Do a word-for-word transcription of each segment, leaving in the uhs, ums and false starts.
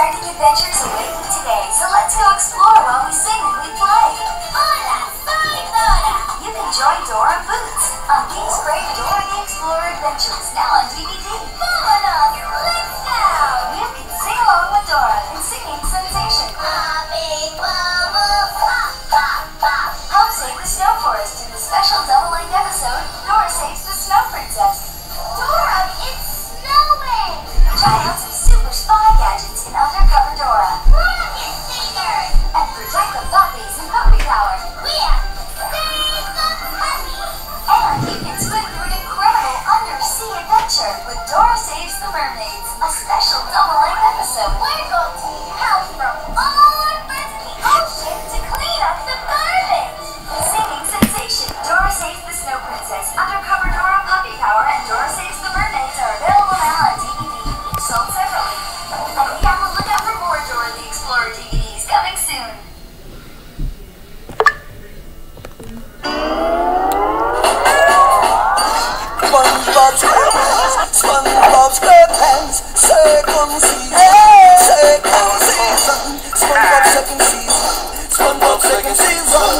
exciting adventures await you today, so let's go explore while we sing and we play. Hola, soy Dora. You can join Dora Boots on Geek's Great Dora the Explorer Adventures, now on D V D. Vámonos, let's go. You can sing along with Dora in Singing Sensation. Poppy bubble, pop, pop, pop. Help save the snow forest in the special double-length episode, Dora Saves the Snow Princess. Dora, it's snowing! Try out some super spy gadgets in Undercover Dora. Rocket Savers! And protect the puppies in Puppy Power. We have saved the puppies! And you can swim through an incredible undersea adventure with Dora Saves the Mermaids, a special double-length episode. We're going to need help from all over the ocean to clean up the mermaids! Singing Sensation, Dora Saves the Snow Princess, Undercover Dora, Puppy Power, and Dora Saves the Mermaids are available now on D V D, each sold separately. And be on the lookout for more Dora the Explorer D V Ds coming soon. SpongeBob SquarePants, SpongeBob SquarePants, second season, second season, SpongeBob second season, SpongeBob second season.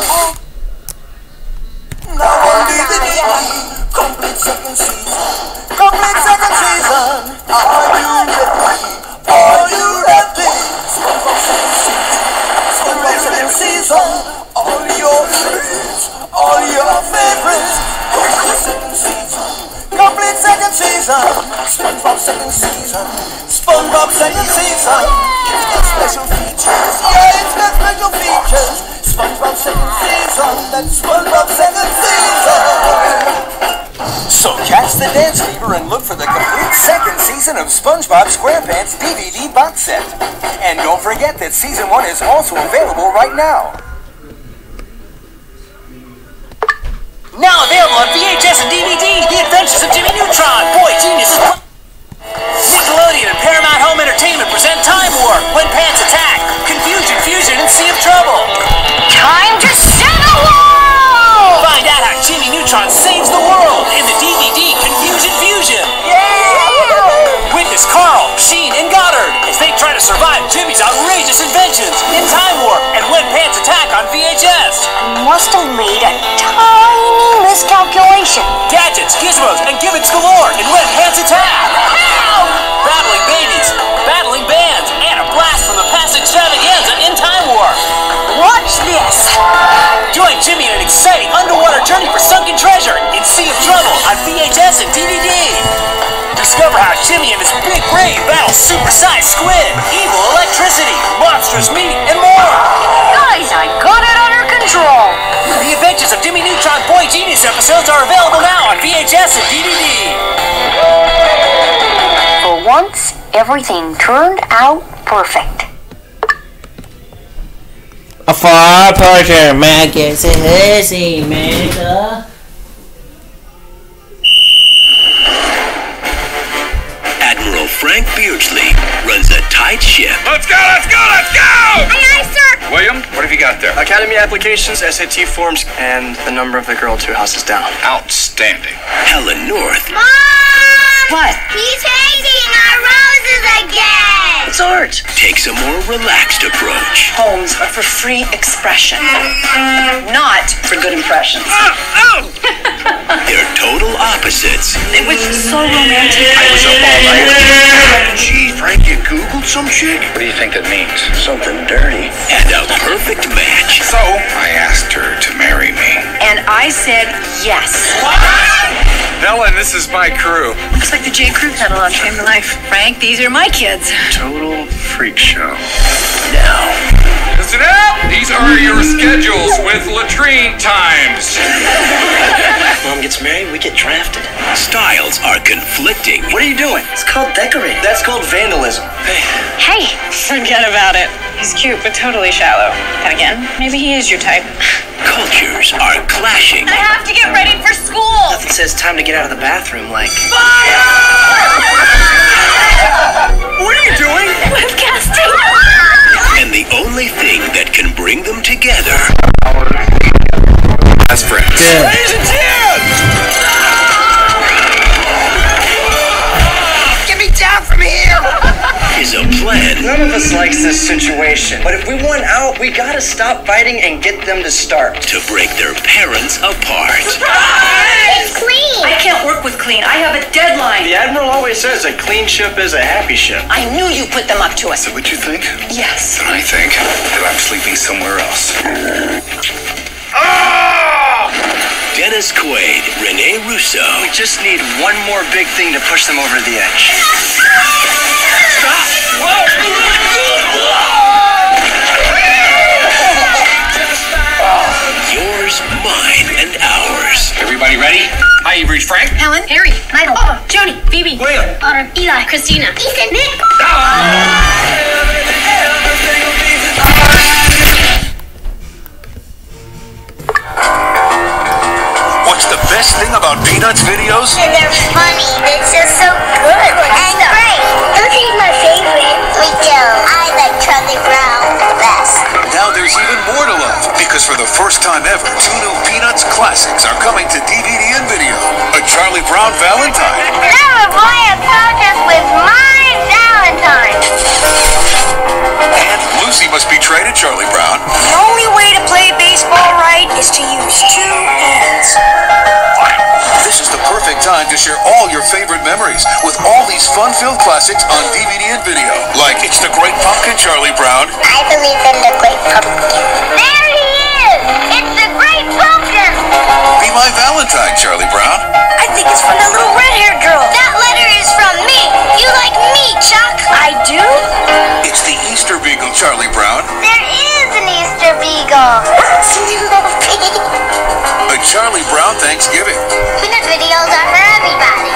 Now on D V D, complete second season, complete second season. Are you ready? Are you ready? SpongeBob second season, SpongeBob second season. All your favorites, all your favorites. Complete second season, complete second season. SpongeBob second season, SpongeBob second season. It's got special features, yeah, it's got special features. SpongeBob second season, that's SpongeBob second season. So catch the dance fever and look for the complete second season of SpongeBob SquarePants D V D box set. And don't forget that season one is also available right now. Now available on V H S and D V D, The Adventures of Jimmy Neutron, Boy Genius. Nickelodeon and Paramount Home Entertainment present Time Warp, When Pants Attack, Confusion, Fusion, and Sea of Trouble. Time to set a wall! Find out how Jimmy Neutron saves the world in the D V D Confusion Fusion. Yeah! Witness Carl, Sheen, and Goddard as they try to survive Jimmy's outrageous inventions in Time Warp and When Pants Attack on V H S. Must have made a tiny miscalculation. Gadgets, gizmos, and gimmicks galore in When Pants Attack. Ow! Battling babies, battling bands, and a blast from the past extravaganza in Time Warp. Watch this! Join Jimmy in an exciting underwater journey for sunken treasure in Sea of Trouble on V H S and D V D. Discover how Jimmy and his big brain battle super-sized squid, evil electricity, monstrous meat, and more. Guys, I got it under control. The Adventures of Jimmy Neutron Boy Genius episodes are available now on V H S and D V D. For once, everything turned out perfect. A far portrait, man gets a hissy, man. Admiral Frank Beardsley runs a tight ship. Let's go, let's go, let's go! Aye, aye, sir! William, what have you got there? Academy applications, S A T forms, and the number of the girl two houses down. Outstanding. Helen North. Mom! What? He's painting our roses again! It's art. Takes a more relaxed approach. Poems are for free expression, not for good impressions. They're total opposites. It was so romantic. I was up all night. Gee, Frank, you Googled some shit? What do you think that means? Something dirty. And a perfect match. So, I asked her to marry me. And I said yes. Helen, this is my crew. Looks like the J. Crew pedal on Train to Life. Frank, these are my kids. Total freak show. Now, Listen up! These are your schedules with latrine times. Mom gets married, we get drafted. styles are conflicting. What are you doing? It's called decorating. That's called vandalism. Hey, forget about it. He's cute, but totally shallow. And again, maybe he is your type. Cultures are clashing. I have to get ready for school. Nothing says time to get out of the bathroom like... Fire! What are you doing? Webcasting. And the only thing that can bring them together... As friends. Yeah. Ladies and gents! Get me down from here! ...is a plan... None of us like likes this situation. But if we want out, we gotta stop fighting and get them to start. To break their parents apart. It's clean. I can't work with clean. I have a deadline. The Admiral always says a clean ship is a happy ship. I knew you put them up to us. Is that what you think? Yes. Then I think that I'm sleeping somewhere else. Dennis Quaid, Rene Russo. We just need one more big thing to push them over the edge. Yours, mine, and ours. Everybody ready? Hi, you've reached Frank. Helen, Harry, Michael, oh, Joni, Phoebe, William. Autumn, Eli, Christina, Ethan, Nick. What's the best thing about Peanuts videos? They're funny. It's just so good and great. Cookie my favorite. Me too. I like Charlie Brown the best. Now there's even more to love, because for the first time ever, two new Peanuts classics are coming to D V D and video. A Charlie Brown Valentine. Never play a contest with my Valentine. And Lucy Must Be Traded Charlie Brown. The only way to play baseball right is to use two hands. This is the perfect time to share all your favorite memories with all these fun-filled classics on D V D and video. Like It's the Great Pumpkin, Charlie Brown. I believe in the Great Pumpkin. There he is! It's the Great Pumpkin! Be My Valentine, Charlie Brown. I think it's from the little red-haired girl. That letter is from me. You like me, Chuck? I do? It's the Easter Beagle, Charlie Brown. There is an Easter Beagle. A Charlie Brown Thanksgiving. Peanut videos are for everybody.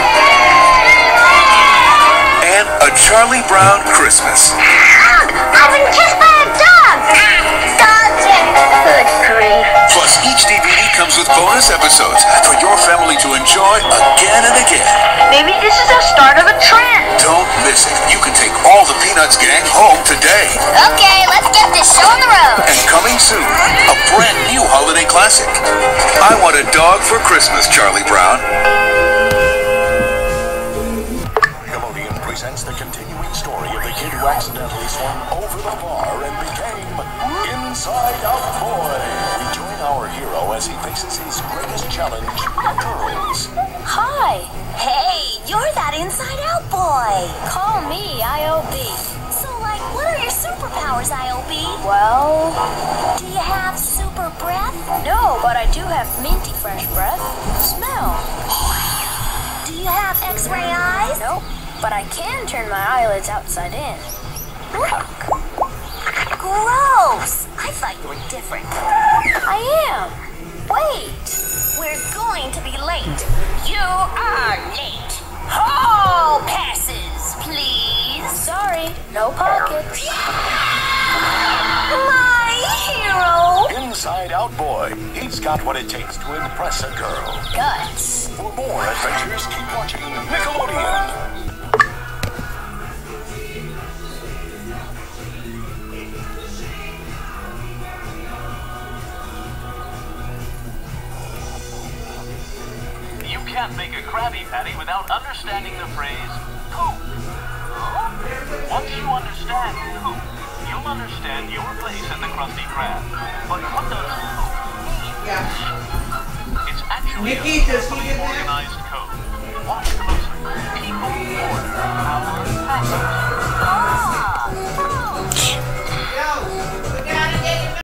And a Charlie Brown Christmas. I've been kissed by a dog. Dogs are good grief. Plus, each D V D comes with bonus episodes for your family to enjoy again and again. Maybe this is the start of a trend. Don't miss it. You can take all the Peanuts gang home today. Okay, let's get this show on the road. And coming soon, a brand new holiday classic. I Want a Dog for Christmas, Charlie Brown. Nickelodeon presents the continuing story of the kid who accidentally swung over the bar and became Inside Out Boy. We join our hero as he faces his greatest challenge, girls. Hi. Hey, you're that Inside Out boy. Call me I O B. So, like, what are your superpowers, I O B? Well, do you have super breath? No, but I do have minty fresh breath. Smell. Do you have X-ray eyes? Nope, but I can turn my eyelids outside in. Look. Gross. I thought you were different. I am. Wait. We're going to be late. You are late. Hall passes, please. Sorry, no pockets. My hero. Inside Out Boy. He's got what it takes to impress a girl. Guts. For more adventures, keep watching Nickelodeon. You can't make a Krabby Patty without understanding the phrase poop. Once you understand poop, you'll understand your place at the Krusty Krab. But what does poop mean? It's actually a carefully organized code. Watch closely. People order our passes.